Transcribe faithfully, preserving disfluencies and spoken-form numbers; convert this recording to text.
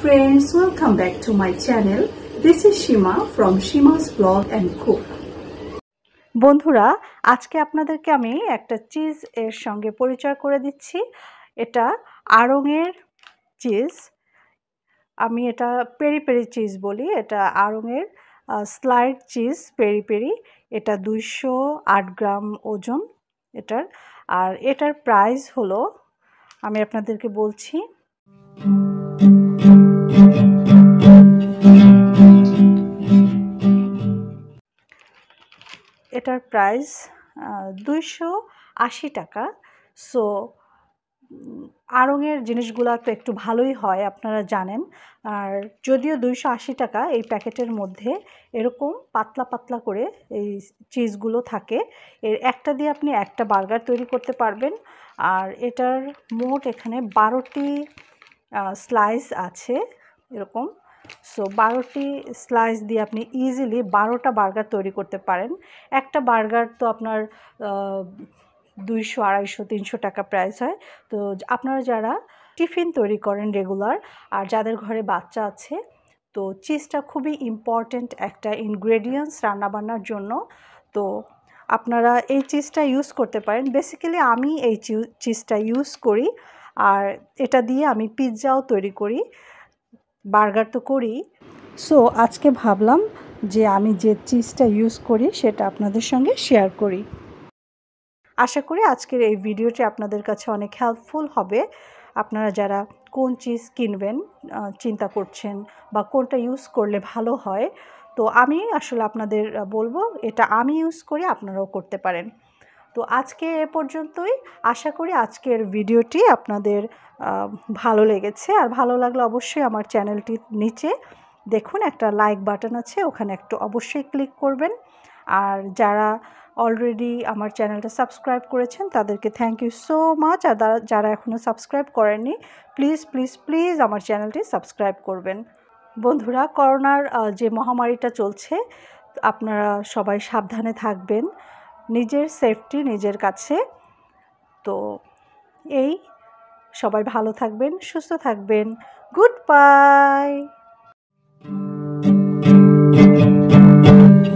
friends, welcome back to my channel. This is Shima from Shima's Vlog and Cook. বন্ধুরা, আজকে আপনাদেরকে আমি একটা চিজ এর সঙ্গে পরিচয় করে দিচ্ছি। এটা আড়ংয়ের চিজ। আমি এটা পেরি পেরি চিজ বলি। এটা আড়ংয়ের স্লাইড চিজ পেরি পেরি। এটা দুইশো আট গ্রাম ওজন এটার। আর এটার প্রাইস হলো, আমি আপনাদেরকে বলছি, এটার প্রাইস দুইশো আশি টাকা। সো আড়ংয়ের জিনিসগুলো তো একটু ভালোই হয়, আপনারা জানেন। আর যদিও দুইশো আশি টাকা, এই প্যাকেটের মধ্যে এরকম পাতলা পাতলা করে এই চিজগুলো থাকে। এর একটা দিয়ে আপনি একটা বার্গার তৈরি করতে পারবেন। আর এটার মোট এখানে বারোটি স্লাইস আছে এরকম। সো বারোটি স্লাইস দিয়ে আপনি ইজিলি বারোটা বার্গার তৈরি করতে পারেন। একটা বার্গার তো আপনার দুইশো আড়াইশো তিনশো টাকা প্রাইস হয়। তো আপনারা যারা টিফিন তৈরি করেন রেগুলার, আর যাদের ঘরে বাচ্চা আছে, তো চিজটা খুবই ইম্পর্ট্যান্ট একটা ইনগ্রেডিয়েন্টস রান্নাবান্নার জন্য। তো আপনারা এই চিজটা ইউজ করতে পারেন। বেসিক্যালি আমি এই চিজটা ইউজ করি, আর এটা দিয়ে আমি পিৎজাও তৈরি করি, বার্গার তো করি। সো আজকে ভাবলাম যে আমি যে চিজটা ইউজ করি সেটা আপনাদের সঙ্গে শেয়ার করি। আশা করি আজকের এই ভিডিওটি আপনাদের কাছে অনেক হেল্পফুল হবে। আপনারা যারা কোন চিজ কিনবেন চিন্তা করছেন, বা কোনটা ইউজ করলে ভালো হয়, তো আমি আসলে আপনাদের বলবো এটা আমি ইউজ করি, আপনারাও করতে পারেন। তো আজকে এ পর্যন্তই। আশা করি আজকের ভিডিওটি আপনাদের ভালো লেগেছে। আর ভালো লাগলে অবশ্যই আমার চ্যানেলটির নিচে দেখুন একটা লাইক বাটন আছে, ওখানে একটু অবশ্যই ক্লিক করবেন। আর যারা অলরেডি আমার চ্যানেলটা সাবস্ক্রাইব করেছেন তাদেরকে থ্যাংক ইউ সো মাচ। আর যারা এখনও সাবস্ক্রাইব করেননি, প্লিজ প্লিজ প্লিজ আমার চ্যানেলটি সাবস্ক্রাইব করবেন। বন্ধুরা, করোনার যে মহামারীটা চলছে, আপনারা সবাই সাবধানে থাকবেন, নিজের সেফটি নিজের কাছে। তো এই, সবাই ভালো থাকবেন, সুস্থ থাকবেন। Good bye.